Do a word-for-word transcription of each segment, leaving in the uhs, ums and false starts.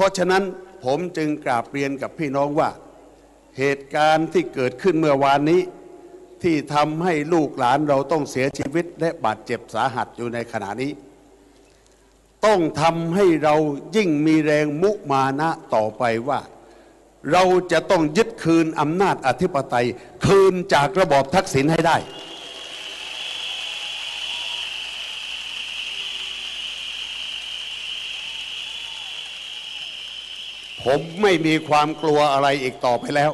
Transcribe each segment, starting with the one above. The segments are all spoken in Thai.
ราะฉะนั้นผมจึงกราบเรียนกับพี่น้องว่าเหตุการณ์ที่เกิดขึ้นเมื่อวานนี้ที่ทำให้ลูกหลานเราต้องเสียชีวิตและบาดเจ็บสาหัสอยู่ในขณะนี้ต้องทำให้เรายิ่งมีแรงมุมานะต่อไปว่าเราจะต้องยึดคืนอำนาจอธิปไตยคืนจากระบอบทักษิณให้ได้ผมไม่มีความกลัวอะไรอีกต่อไปแล้ว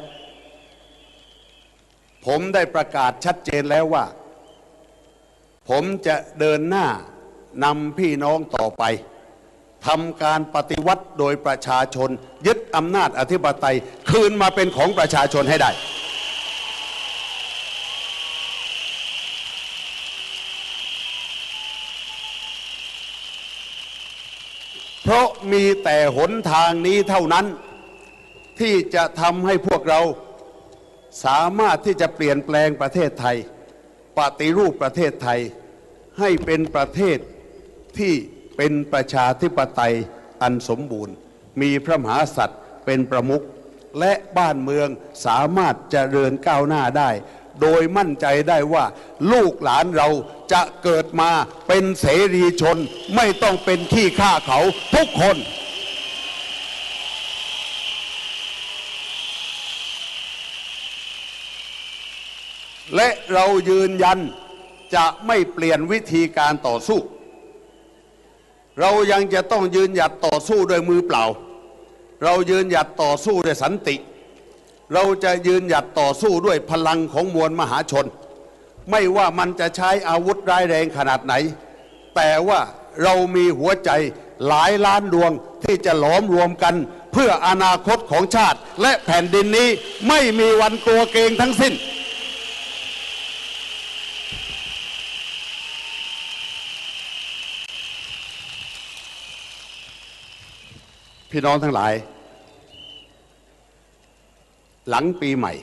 ผมได้ประกาศชัดเจนแล้วว่าผมจะเดินหน้านำพี่น้องต่อไปทำการปฏิวัติโดยประชาชนยึดอำนาจอธิปไตยคืนมาเป็นของประชาชนให้ได้เพราะมีแต่หนทางนี้เท่านั้นที่จะทำให้พวกเราสามารถที่จะเปลี่ยนแปลงประเทศไทยปฏิรูปประเทศไทยให้เป็นประเทศที่เป็นประชาธิปไตยอันสมบูรณ์มีพระมหากษัตริย์เป็นประมุขและบ้านเมืองสามารถเจริญก้าวหน้าได้โดยมั่นใจได้ว่าลูกหลานเราจะเกิดมาเป็นเสรีชนไม่ต้องเป็นขี้ข้าเขาทุกคนและเรายืนยันจะไม่เปลี่ยนวิธีการต่อสู้เรายังจะต้องยืนหยัดต่อสู้ด้วยมือเปล่าเรายืนหยัดต่อสู้ด้วยสันติเราจะยืนหยัดต่อสู้ด้วยพลังของมวลมหาชนไม่ว่ามันจะใช้อาวุธร้ายแรงขนาดไหนแต่ว่าเรามีหัวใจหลายล้านดวงที่จะหลอมรวมกันเพื่ออนาคตของชาติและแผ่นดินนี้ไม่มีวันกลัวเกรงทั้งสิ้นพี่น้องทั้งหลายหลังปีใหม่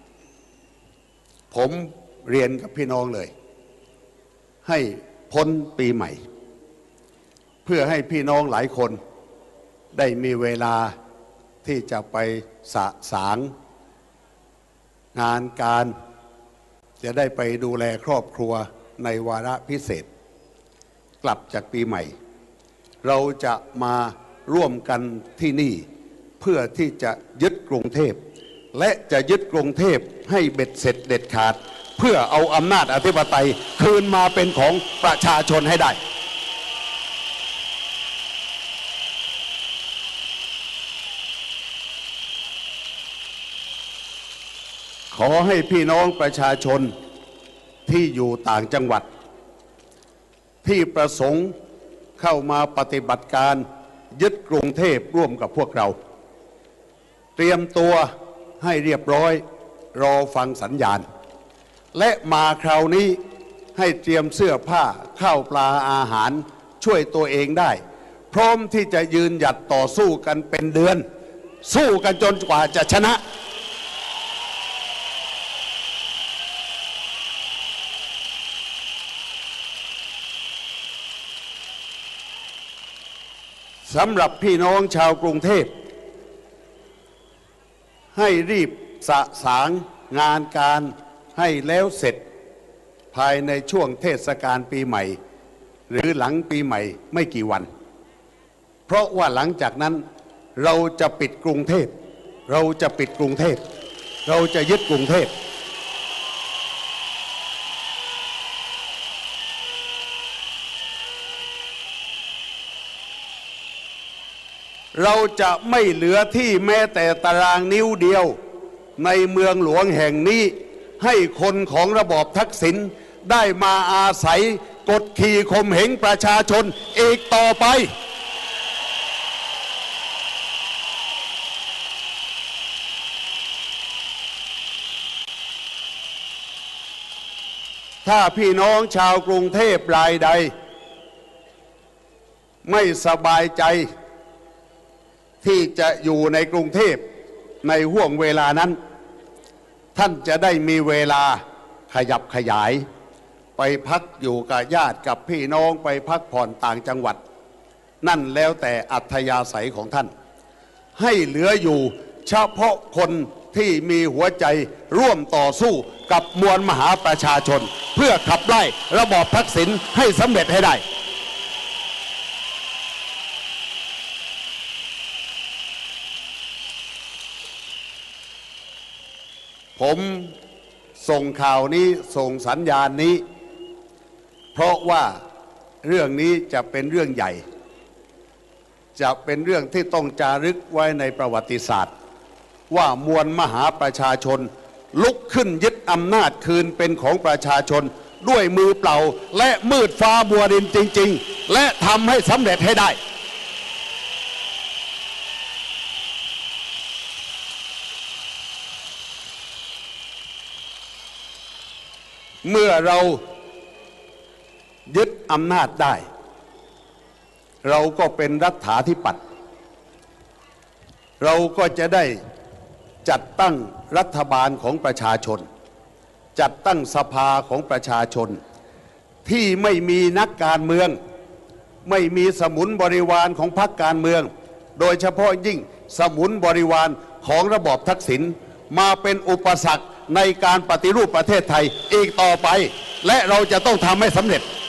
ผมเรียนกับพี่น้องเลยให้พ้นปีใหม่เพื่อให้พี่น้องหลายคนได้มีเวลาที่จะไปสะสางงานการจะได้ไปดูแลครอบครัวในวาระพิเศษกลับจากปีใหม่เราจะมาร่วมกันที่นี่เพื่อที่จะยึดกรุงเทพและจะยึดกรุงเทพให้เบ็ดเสร็จเด็ดขาดเพื่อเอาอำนาจอธิปไตยคืนมาเป็นของประชาชนให้ได้ขอให้พี่น้องประชาชนที่อยู่ต่างจังหวัดที่ประสงค์เข้ามาปฏิบัติการยึดกรุงเทพร่วมกับพวกเราเตรียมตัวให้เรียบร้อยรอฟังสัญญาณและมาคราวนี้ให้เตรียมเสื้อผ้าข้าวปลาอาหารช่วยตัวเองได้พร้อมที่จะยืนหยัดต่อสู้กันเป็นเดือนสู้กันจนกว่าจะชนะสำหรับพี่น้องชาวกรุงเทพให้รีบสะสางงานการให้แล้วเสร็จภายในช่วงเทศกาลปีใหม่หรือหลังปีใหม่ไม่กี่วันเพราะว่าหลังจากนั้นเราจะปิดกรุงเทพเราจะปิดกรุงเทพเราจะยึดกรุงเทพเราจะไม่เหลือที่แม้แต่ตารางนิ้วเดียวในเมืองหลวงแห่งนี้ให้คนของระบอบทักษิณได้มาอาศัยกดขี่ข่มเหงประชาชนอีกต่อไปถ้าพี่น้องชาวกรุงเทพรายใดไม่สบายใจที่จะอยู่ในกรุงเทพในห่วงเวลานั้นท่านจะได้มีเวลาขยับขยายไปพักอยู่กับญาติกับพี่น้องไปพักผ่อนต่างจังหวัดนั่นแล้วแต่อัธยาศัยของท่านให้เหลืออยู่เฉพาะคนที่มีหัวใจร่วมต่อสู้กับมวลมหาประชาชนเพื่อขับไล่ระบอบทักษิณให้สำเร็จให้ได้ผมส่งข่าวนี้ส่งสัญญาณนี้เพราะว่าเรื่องนี้จะเป็นเรื่องใหญ่จะเป็นเรื่องที่ต้องจารึกไว้ในประวัติศาสตร์ว่ามวลมหาประชาชนลุกขึ้นยึดอำนาจคืนเป็นของประชาชนด้วยมือเปล่าและมืดฟ้ามัวดินจริงๆและทำให้สำเร็จให้ได้เมื่อเรายึดอำนาจได้เราก็เป็นรัฐาธิปัตย์เราก็จะได้จัดตั้งรัฐบาลของประชาชนจัดตั้งสภาของประชาชนที่ไม่มีนักการเมืองไม่มีสมุนบริวารของพรรคการเมืองโดยเฉพาะยิ่งสมุนบริวารของระบอบทักษิณมาเป็นอุปสรรคในการปฏิรูปประเทศไทยอีกต่อไปและเราจะต้องทำให้สำเร็จ